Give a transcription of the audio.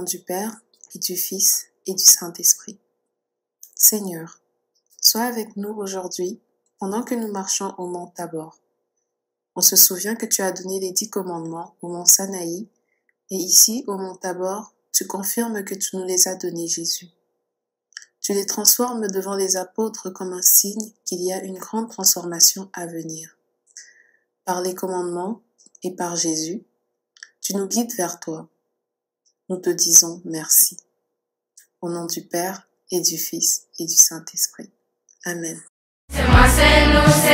du Père, et du Fils, et du Saint-Esprit. Seigneur, sois avec nous aujourd'hui pendant que nous marchons au mont Tabor. On se souvient que tu as donné les 10 commandements au mont Sinaï, et ici, au mont Tabor, tu confirmes que tu nous les as donnés, Jésus. Tu les transformes devant les apôtres comme un signe qu'il y a une grande transformation à venir. Par les commandements et par Jésus, tu nous guides vers toi. Nous te disons merci. Au nom du Père, et du Fils, et du Saint-Esprit. Amen.